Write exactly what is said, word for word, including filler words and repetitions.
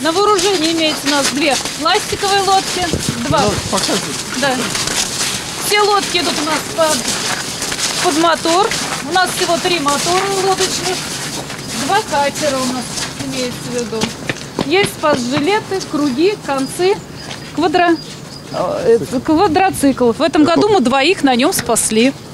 На вооружении имеется у нас две пластиковые лодки. Два. Да. Все лодки идут у нас под, под мотор. У нас всего три мотора лодочных. Два катера у нас имеется в виду. Есть спас-жилеты, круги, концы, квадро... квадроциклов. В этом году мы двоих на нем спасли.